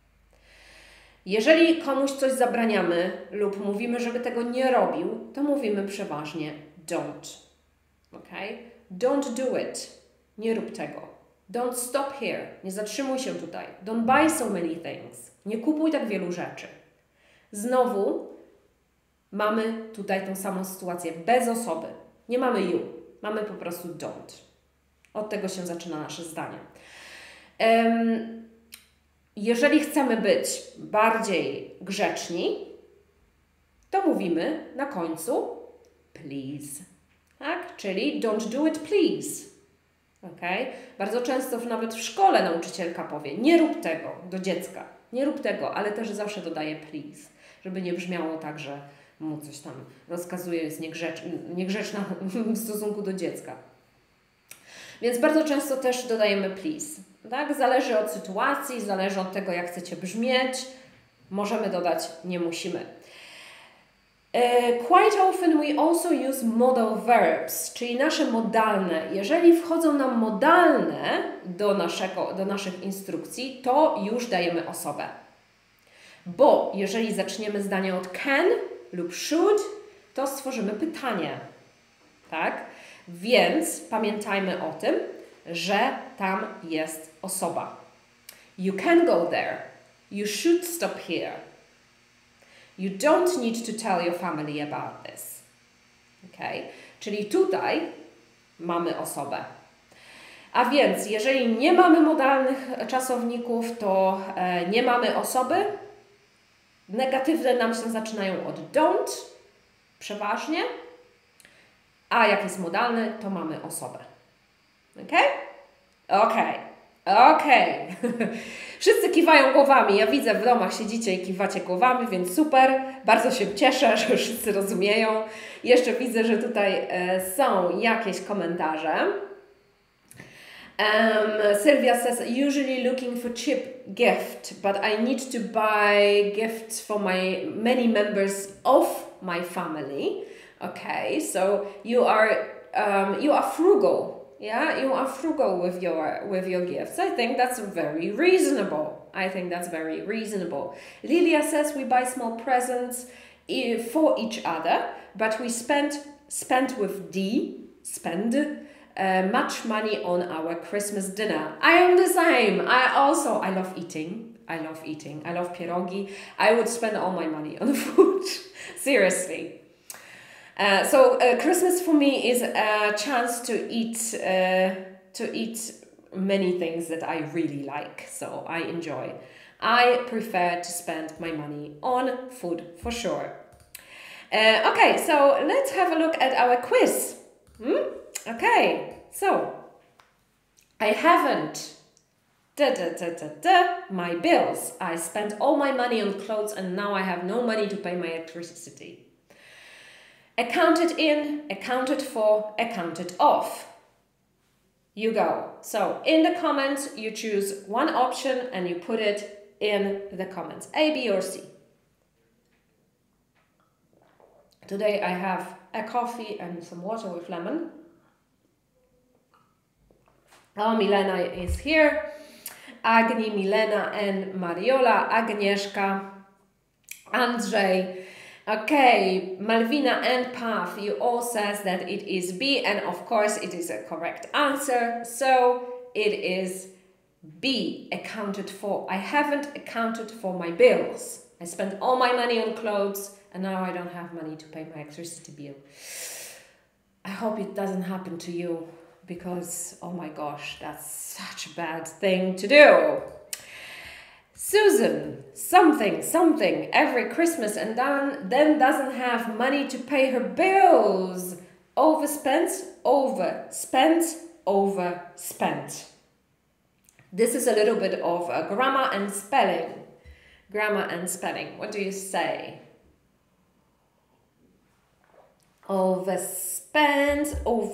Jeżeli komuś coś zabraniamy lub mówimy, żeby tego nie robił, to mówimy przeważnie don't. Okay? Don't do it. Nie rób tego. Don't stop here. Nie zatrzymuj się tutaj. Don't buy so many things. Nie kupuj tak wielu rzeczy. Znowu mamy tutaj tą samą sytuację bez osoby. Nie mamy you. Mamy po prostu don't. Od tego się zaczyna nasze zdanie. Jeżeli chcemy być bardziej grzeczni, to mówimy na końcu please. Tak? Czyli don't do it please. Okay? Bardzo często nawet w szkole nauczycielka powie, nie rób tego do dziecka. Nie rób tego, ale też zawsze dodaje please. Żeby nie brzmiało tak, że mu coś tam rozkazuje, jest niegrzeczna w stosunku do dziecka. Więc bardzo często też dodajemy please. Tak? Zależy od sytuacji, zależy od tego, jak chcecie brzmieć. Możemy dodać, nie musimy. Quite often we also use modal verbs, czyli nasze modalne. Jeżeli wchodzą nam modalne do naszych instrukcji, to już dajemy osobę. Bo jeżeli zaczniemy zdanie od can lub should, to stworzymy pytanie. Tak? Więc pamiętajmy o tym, że tam jest osoba. You can go there. You should stop here. You don't need to tell your family about this. Okay? Czyli tutaj mamy osobę. A więc, jeżeli nie mamy modalnych czasowników, to nie mamy osoby. Negatywne nam się zaczynają od don't, przeważnie. A jak jest modalny, to mamy osobę. Ok? Ok. Wszyscy kiwają głowami. Ja widzę, w domach siedzicie i kiwacie głowami, więc super. Bardzo się cieszę, że wszyscy rozumieją. Jeszcze widzę, że tutaj są jakieś komentarze. Sylvia says, usually looking for cheap gift, but I need to buy gifts for many members of my family. Okay, so you are frugal. Yeah, you are frugal with your gifts. I think that's very reasonable. Lilia says we buy small presents for each other, but we spend much money on our Christmas dinner. I am the same. I love eating. I love pierogi. I would spend all my money on food. Seriously. So Christmas for me is a chance to eat many things that I really like. So I enjoy. I prefer to spend my money on food for sure. Okay, so let's have a look at our quiz. Okay, so I haven't my bills. I spent all my money on clothes and now I have no money to pay my electricity. Accounted in, accounted for, accounted off. You go. So in the comments, you choose one option and you put it in the comments. A, B or C. Today I have a coffee and some water with lemon. Oh, Milena is here. Agni, Milena and Mariola. Agnieszka, Andrzej. Okay, Malvina and Path, you all says that it is B, and of course it is a correct answer. So it is B, accounted for. I haven't accounted for my bills. I spent all my money on clothes and now I don't have money to pay my electricity bill. I hope it doesn't happen to you because, oh my gosh, that's such a bad thing to do. Susan, something every Christmas and then doesn't have money to pay her bills. Overspent. This is a little bit of grammar and spelling. What do you say? Overspent.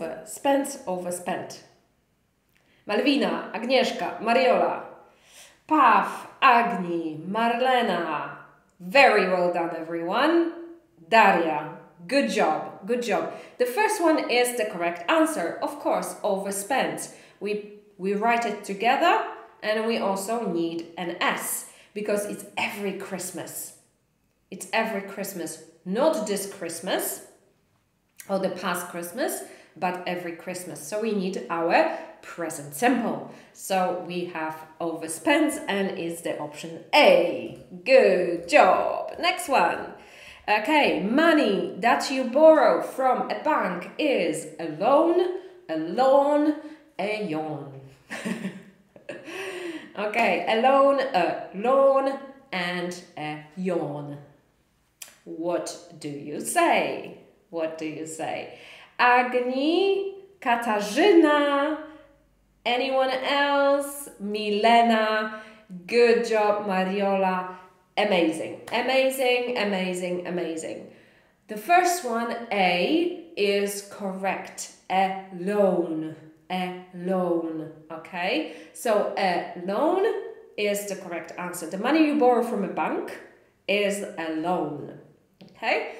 Malwina, Agnieszka, Mariola, Paw, Agni, Marlena. Very well done, everyone. Daria, good job. The first one is the correct answer. Of course, overspent. We write it together and we also need an S because it's every Christmas. It's every Christmas, not this Christmas or the past Christmas, but every Christmas. So we need our present simple. So we have overspent and is the option A. Good job. Next one. Okay, money that you borrow from a bank is a loan, a yawn. Okay, a loan, and a yawn. What do you say? Agni, Katarzyna, anyone else? Milena, good job, Mariola. Amazing. The first one, A, is correct. A loan. Okay? So a loan is the correct answer. The money you borrow from a bank is a loan. Okay?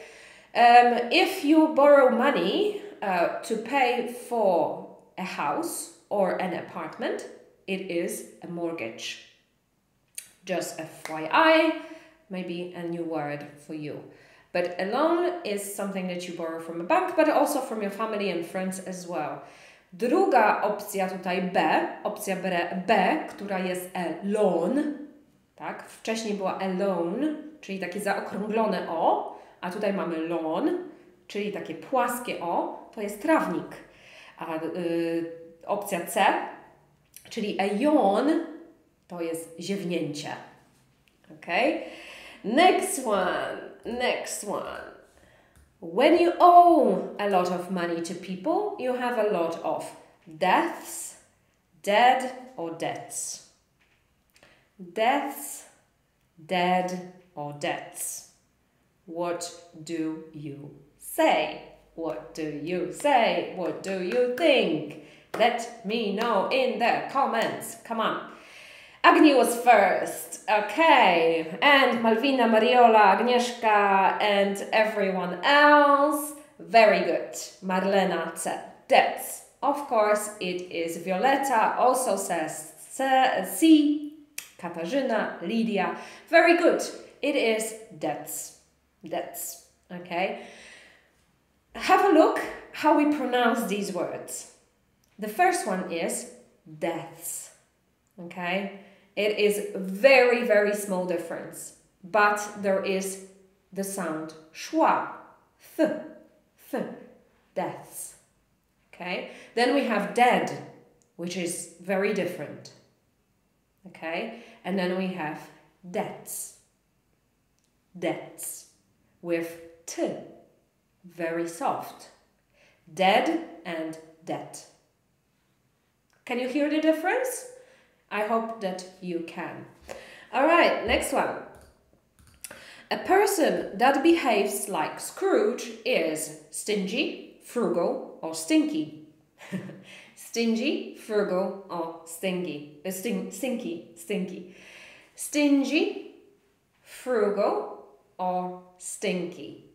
If you borrow money to pay for a house or an apartment, it is a mortgage. Just FYI, maybe a new word for you. But a loan is something that you borrow from a bank, but also from your family and friends as well. Druga opcja tutaj B, opcja B, która jest a loan, tak? Wcześniej była a loan, czyli takie zaokrąglone O, a tutaj mamy loan, czyli takie płaskie O, to jest trawnik. A opcja C, czyli a yawn, to jest ziewnięcie. Okay? Next one. When you owe a lot of money to people, you have a lot of deaths, dead, or debts. Deaths, dead, or debts. What do you say? What do you think? Let me know in the comments. Come on. Agni was first. Okay. And Malwina, Mariola, Agnieszka, and everyone else. Very good. Marlena C. Debts. Of course, it is Violeta. Also says C. Katarzyna, Lydia. Very good. It is debts. Debts. Okay. Have a look how we pronounce these words. The first one is deaths. Okay. It is very, very small difference, but there is the sound schwa, th, deaths. Okay, then we have dead, which is very different. Okay, and then we have debts, with t, very soft. Dead and debt. Can you hear the difference? I hope that you can. All right, next one. A person that behaves like Scrooge is stingy, frugal, or stinky. Stingy, frugal, or stinky. Stingy, frugal, or stinky.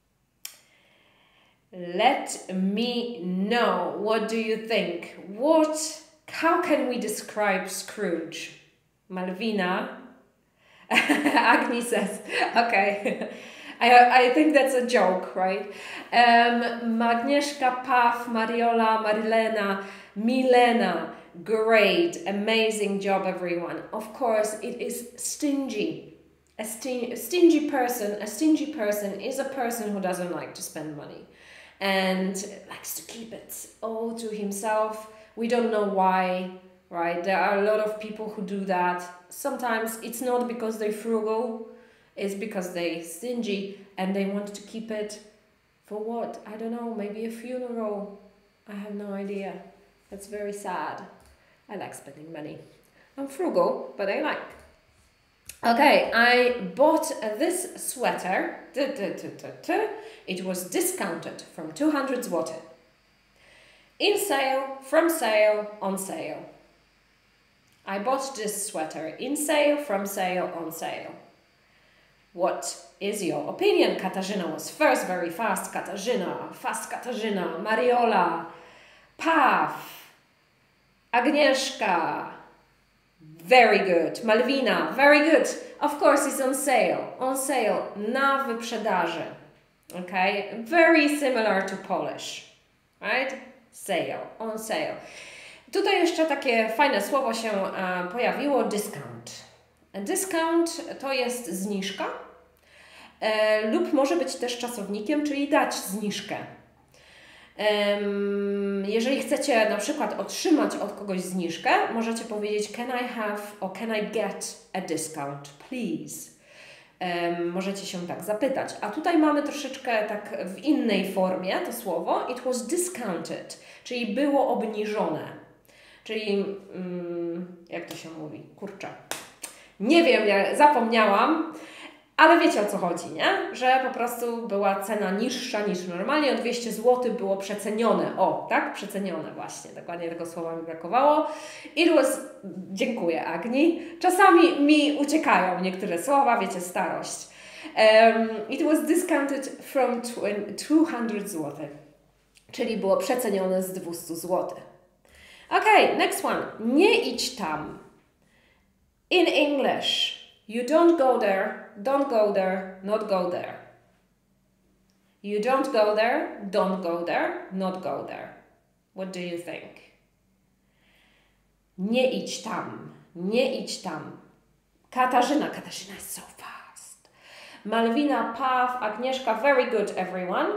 Let me know. What do you think? How can we describe Scrooge? Malwina? Agni says, okay. I think that's a joke, right? Agnieszka, Paw, Mariola, Marilena, Milena. Great. Amazing job, everyone. Of course, it is stingy. A stingy person is a person who doesn't like to spend money. and likes to keep it all to himself. We don't know why, right? There are a lot of people who do that. Sometimes it's not because they're frugal, it's because they're stingy and they want to keep it for what? I don't know, maybe a funeral. I have no idea. That's very sad. I like spending money. I'm frugal, but I like. Okay, I bought this sweater. It was discounted from 200 zł. In sale, from sale, on sale. I bought this sweater in sale, from sale, on sale. What is your opinion? Katarzyna was first, very fast. Katarzyna, fast Katarzyna, Mariola, Paw, Agnieszka, very good. Malwina, very good. Of course, it's on sale. On sale, na wyprzedaży. Okay, very similar to Polish, right? Sale, on sale. Tutaj jeszcze takie fajne słowo się pojawiło, discount. Discount to jest zniżka lub może być też czasownikiem, czyli dać zniżkę. Jeżeli chcecie na przykład otrzymać od kogoś zniżkę, możecie powiedzieć can I have or can I get a discount, please? Możecie się tak zapytać. A tutaj mamy troszeczkę tak w innej formie to słowo. It was discounted, czyli było obniżone. Czyli, jak to się mówi? Kurczę. Nie wiem, ja zapomniałam, ale wiecie o co chodzi, nie? Że po prostu była cena niższa niż normalnie, o 200 zł było przecenione. O, tak? Przecenione właśnie. Dokładnie tego słowa mi brakowało. It was... Dziękuję, Agni. Czasami mi uciekają niektóre słowa, wiecie, starość. It was discounted from 200 zł. Czyli było przecenione z 200 zł. Okay, next one. Nie idź tam. In English, you don't go there, not go there. You don't go there, don't go there, not go there. What do you think? Nie idź tam, nie idź tam. Katarzyna is so fast. Malwina, Paw, Agnieszka, very good everyone.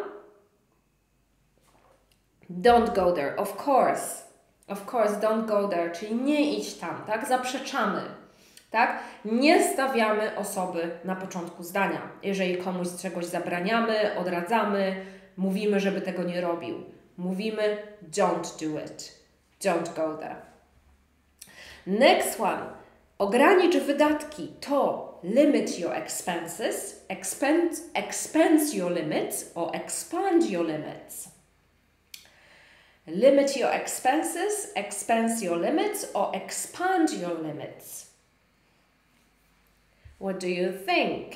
Don't go there, of course. Of course, don't go there, czyli nie idź tam, tak? Zaprzeczamy, tak? Nie stawiamy osoby na początku zdania. Jeżeli komuś czegoś zabraniamy, odradzamy, mówimy, żeby tego nie robił. Mówimy don't do it. Don't go there. Next one. Ogranicz wydatki to limit your expenses, expense your limits or expand your limits. Limit your expenses, expense your limits, or expand your limits. What do you think?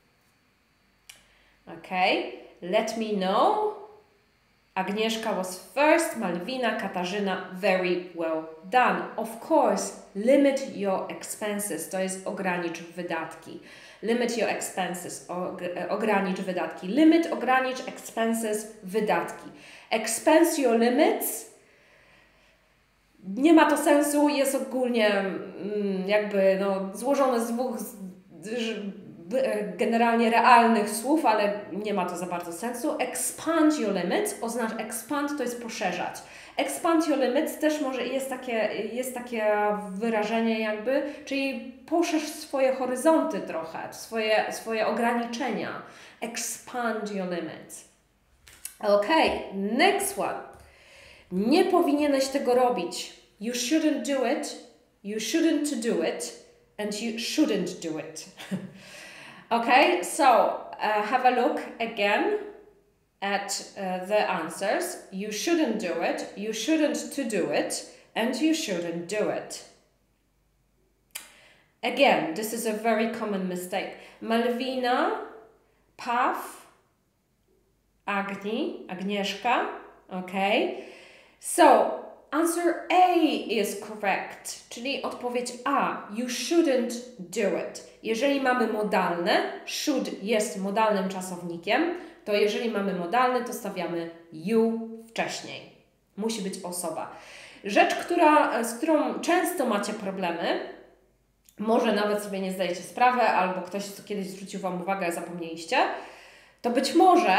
Okay, let me know. Agnieszka was first, Malwina, Katarzyna, very well done. Of course, limit your expenses, to jest ogranicz wydatki. Limit your expenses, ogranicz wydatki. Limit, ogranicz, expenses, wydatki. Expense your limits, nie ma to sensu, jest ogólnie jakby złożone z dwóch generalnie realnych słów, ale nie ma to za bardzo sensu. Expand your limits, oznacza expand to jest poszerzać. Expand your limits też może jest takie wyrażenie jakby, czyli poszerz swoje horyzonty trochę, swoje ograniczenia. Expand your limits. Okay, next one. Nie powinieneś tego robić. You shouldn't do it, you shouldn't do it, and you shouldn't do it. Okay, so have a look again at the answers. You shouldn't do it, you shouldn't to do it, and you shouldn't do it. Again, this is a very common mistake. Malwina, Paw, Agnieszka, okay. So, answer A is correct, czyli odpowiedź A. You shouldn't do it. Jeżeli mamy modalne, should jest modalnym czasownikiem, to jeżeli mamy modalny, to stawiamy you wcześniej. Musi być osoba. Rzecz, z którą często macie problemy, może nawet sobie nie zdajecie sprawy, albo ktoś kiedyś zwrócił Wam uwagę, zapomnieliście, to być może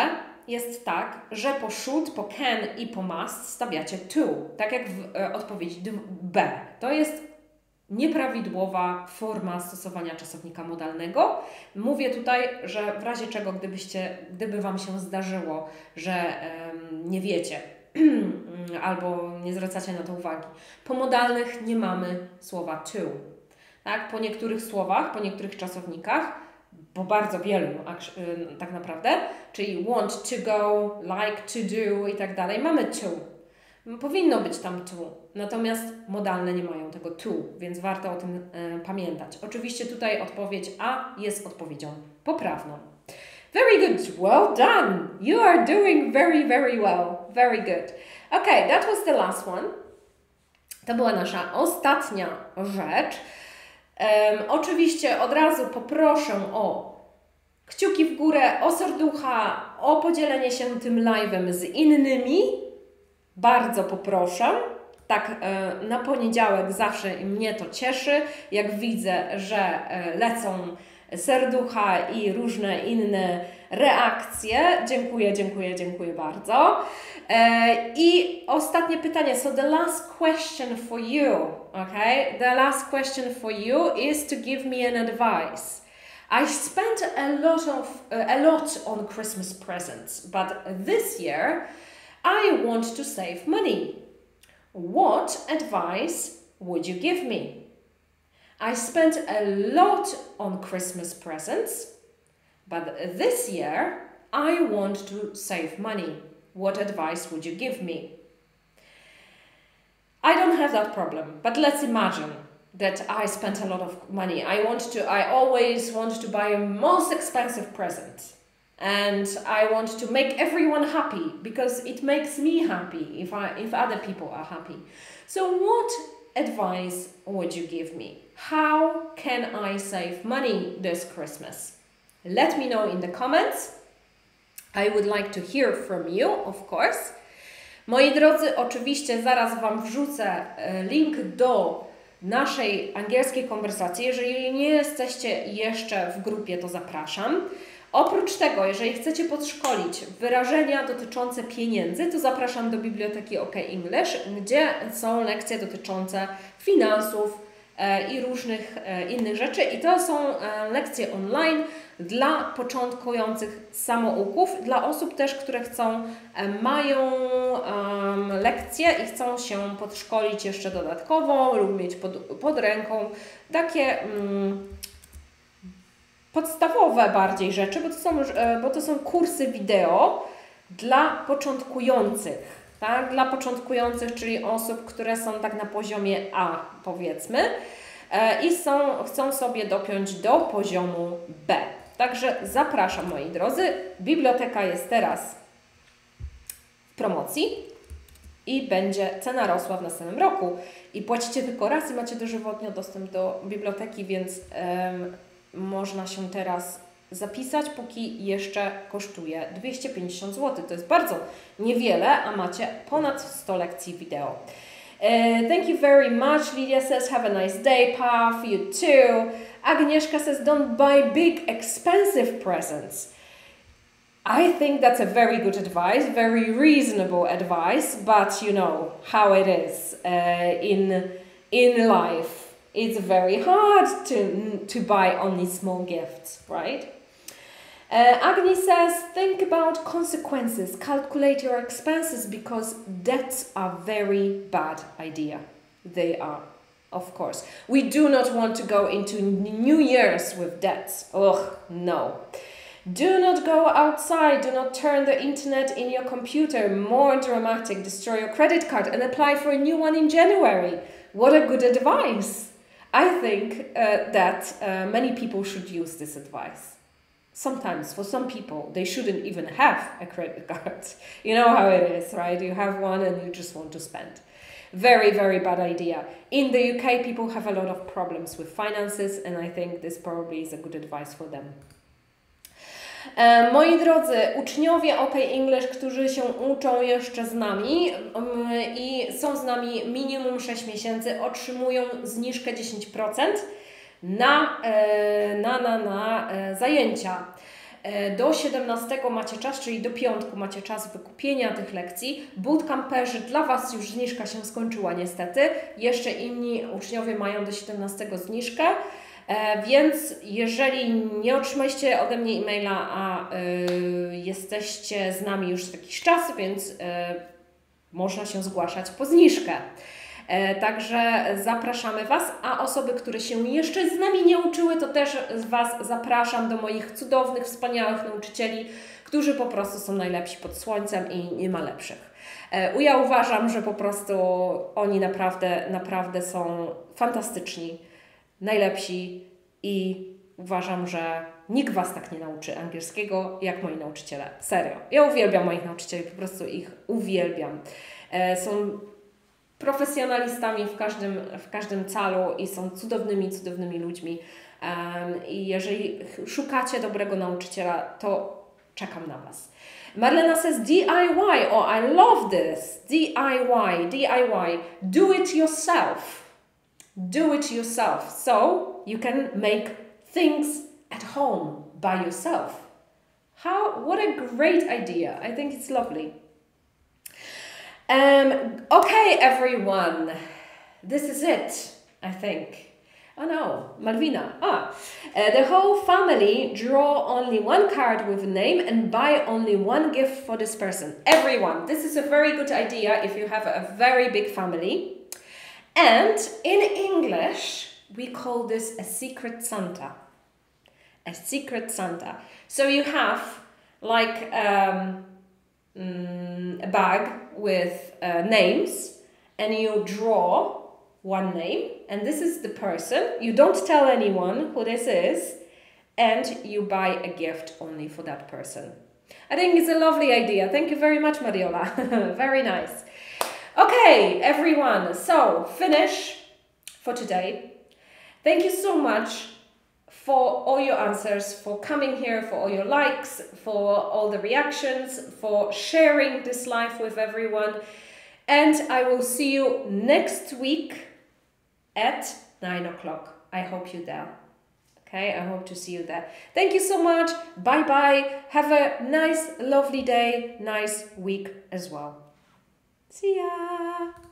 jest tak, że po should, po can i po must stawiacie to, tak jak w odpowiedzi B. To jest nieprawidłowa forma stosowania czasownika modalnego. Mówię tutaj, że w razie czego, gdyby Wam się zdarzyło, że nie wiecie albo nie zwracacie na to uwagi. Po modalnych nie mamy słowa to. Tak? Po niektórych słowach, po niektórych czasownikach, po bardzo wielu tak naprawdę, czyli want to go, like to do i tak dalej, mamy to. Powinno być tam to, natomiast modalne nie mają tego to, więc warto o tym pamiętać. Oczywiście tutaj odpowiedź A jest odpowiedzią poprawną. Very good, well done. You are doing very, very well. Very good. Okay, that was the last one. To była nasza ostatnia rzecz. Oczywiście od razu poproszę o kciuki w górę, o serducha, o podzielenie się tym live'em z innymi. Bardzo poproszę. Tak, na poniedziałek zawsze mnie to cieszy, jak widzę, że lecą serducha i różne inne reakcje. Dziękuję, dziękuję, dziękuję bardzo. I ostatnie pytanie. So the last question for you, okay? The last question for you is to give me an advice. I spent a lot on Christmas presents, but this year I want to save money. What advice would you give me? I spent a lot on Christmas presents, but this year I want to save money. What advice would you give me? I don't have that problem, but let's imagine that I spent a lot of money. I always want to buy a most expensive present. And I want to make everyone happy because it makes me happy if other people are happy. So what advice would you give me? How can I save money this Christmas? Let me know in the comments. I would like to hear from you, of course. Moi drodzy, oczywiście zaraz Wam wrzucę link do naszej angielskiej konwersacji. Jeżeli nie jesteście jeszcze w grupie, to zapraszam. Oprócz tego, jeżeli chcecie podszkolić wyrażenia dotyczące pieniędzy, to zapraszam do biblioteki OK English, gdzie są lekcje dotyczące finansów i różnych innych rzeczy. I to są lekcje online dla początkujących samouków, dla osób też, które mają lekcje i chcą się podszkolić jeszcze dodatkowo lub mieć pod ręką takie podstawowe bardziej rzeczy, bo to są kursy wideo dla początkujących, tak? Dla początkujących, czyli osób, które są tak na poziomie A, powiedzmy, i chcą sobie dopiąć do poziomu B. Także zapraszam, moi drodzy. Biblioteka jest teraz w promocji i będzie cena rosła w następnym roku. I płacicie tylko raz i macie dożywotnio dostęp do biblioteki, więc można się teraz zapisać, póki jeszcze kosztuje 250 zł. To jest bardzo niewiele, a macie ponad 100 lekcji wideo. Thank you very much. Lydia says, have a nice day, Pav. You too. Agnieszka says, don't buy big, expensive presents. I think that's a very good advice, very reasonable advice, but you know how it is in life. It's very hard to buy only small gifts, right? Agni says, think about consequences, calculate your expenses because debts are very bad idea. They are, of course. We do not want to go into New Year's with debts. Ugh, no. Do not go outside, do not turn the internet in your computer. More dramatic, destroy your credit card and apply for a new one in January. What a good advice. I think that many people should use this advice. Sometimes, for some people, they shouldn't even have a credit card. You know how it is, right? You have one and you just want to spend. Very, very bad idea. In the UK, people have a lot of problems with finances and I think this probably is a good advice for them. Moi drodzy, uczniowie OK English, którzy się uczą jeszcze z nami i są z nami minimum 6 miesięcy, otrzymują zniżkę 10% na zajęcia. Do 17 macie czas, czyli do piątku macie czas wykupienia tych lekcji. Bootcamperzy, dla Was już zniżka się skończyła niestety. Jeszcze inni uczniowie mają do 17 zniżkę. Więc jeżeli nie otrzymaliście ode mnie e-maila, a jesteście z nami już jakiś czas, więc można się zgłaszać po zniżkę. Także zapraszamy Was, a osoby, które się jeszcze z nami nie uczyły, to też Was zapraszam do moich cudownych, wspaniałych nauczycieli, którzy po prostu są najlepsi pod słońcem i nie ma lepszych. Ja uważam, że po prostu oni naprawdę są fantastyczni, najlepsi i uważam, że nikt Was tak nie nauczy angielskiego jak moi nauczyciele. Serio. Ja uwielbiam moich nauczycieli, po prostu ich uwielbiam. Są profesjonalistami w każdym calu i są cudownymi ludźmi. I jeżeli szukacie dobrego nauczyciela, to czekam na Was. Marlena says DIY. Oh, I love this. DIY. Do it yourself. Do it yourself. So you can make things at home by yourself. What a great idea. I think it's lovely. Okay, everyone. This is it, I think. Oh no, Malvina. The whole family draw only one card with a name and buy only one gift for this person. Everyone. This is a very good idea if you have a very big family. And in English, we call this a secret Santa. A secret Santa. So you have like a bag with names, and you draw one name, and this is the person. You don't tell anyone who this is, and you buy a gift only for that person. I think it's a lovely idea. Thank you very much, Mariola. Very nice. Okay, everyone, so finish for today. Thank you so much for all your answers, for coming here, for all your likes, for all the reactions, for sharing this live with everyone. And I will see you next week at 9 o'clock. I hope you're there. Okay, I hope to see you there. Thank you so much. Bye-bye. Have a nice, lovely day, nice week as well. See ya!